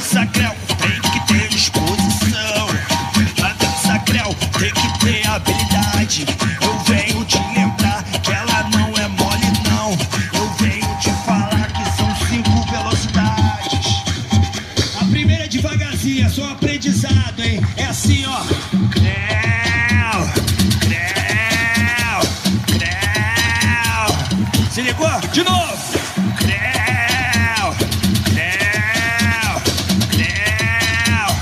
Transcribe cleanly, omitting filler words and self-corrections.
dança creu tem que ter disposição. A dança creu tem que ter habilidade. Eu venho te lembrar que ela não é mole não. Eu venho te falar que são 5 velocidades. A primeira é devagarzinho, é só um aprendizado, hein? É assim, ó. Creu, creu, creu. Se ligou? De novo. Creu.